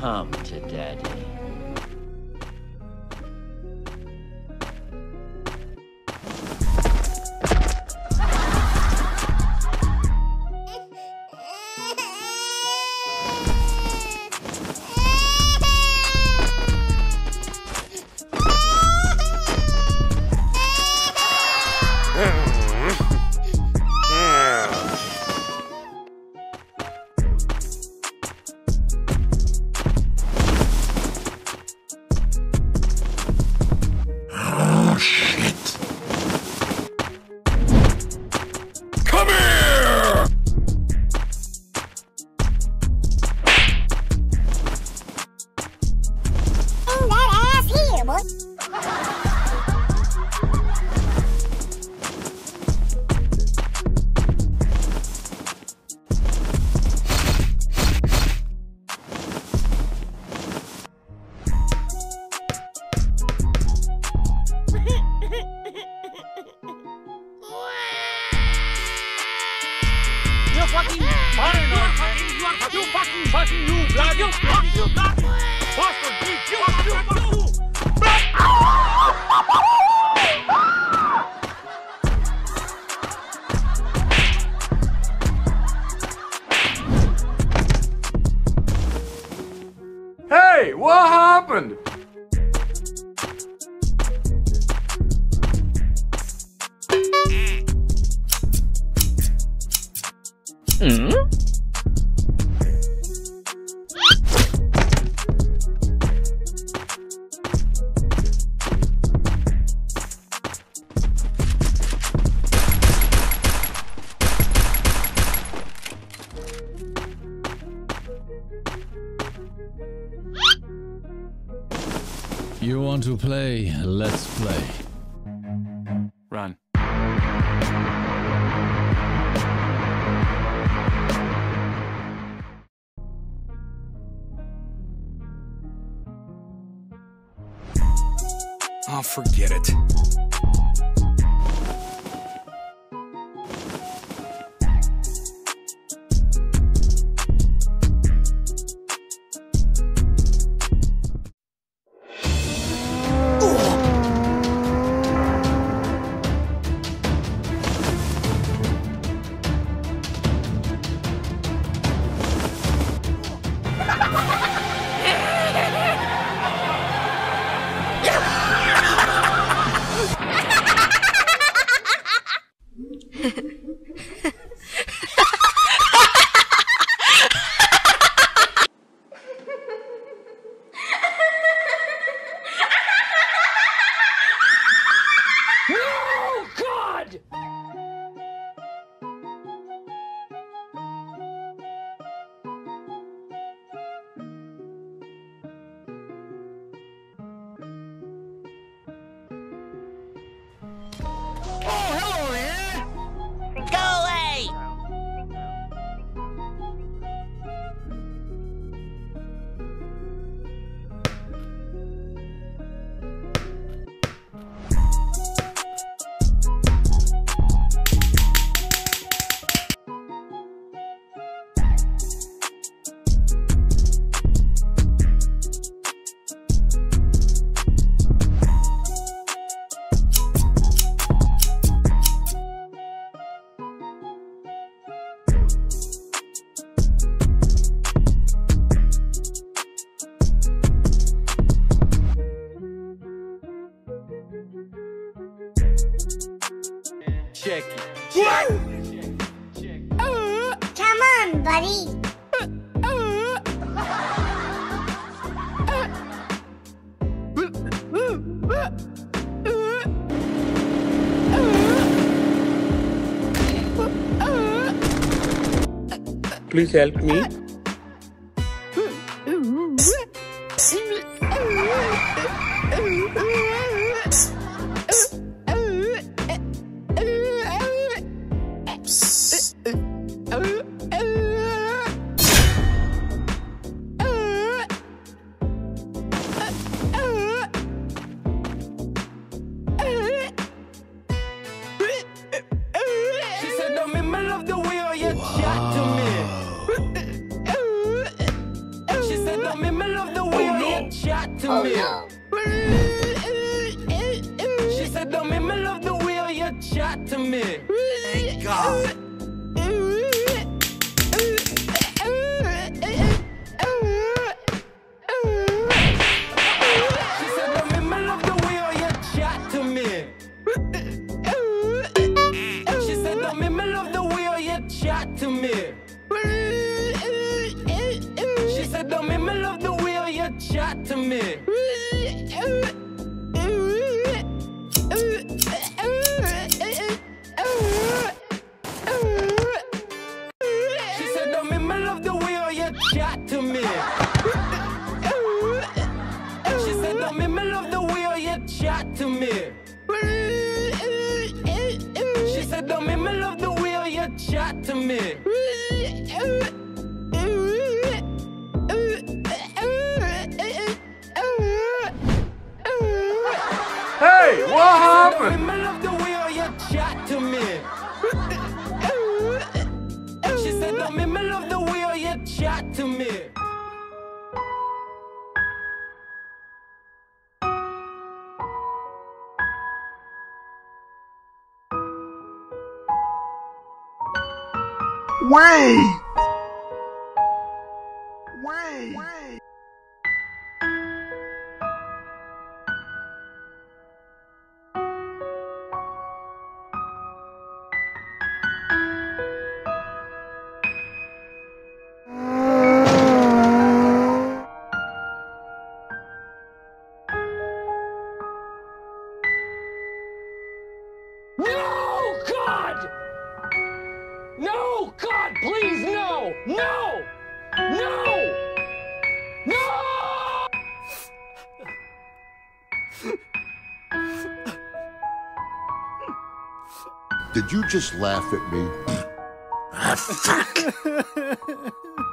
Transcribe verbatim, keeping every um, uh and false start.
Come to Daddy. Hey, what happened? Hmm? You want to play? Let's play. Run. Oh, forget it. Check it. What? Come on, buddy. Please help me. She said, "No, me, me love the way you chat to me." shot to me. Thank God. She said, "Don't make me love the way you chat to me." She said, "Don't make me love the way you chat to me." She said, "Don't make me love the way you chat to me." She said, "Don't make me love the way you chat to me." She said, "Don't make me love the way you chat to me." She said, "Don't make me love the way you chat to me." Hey, what Don't happened? make me love the way you chat to me. She said, "Don't make me love the way you chat to me." Wait! Wait! Wait! No, God! No, God, please, no! No! No! No! Did you just laugh at me? Ah, fuck!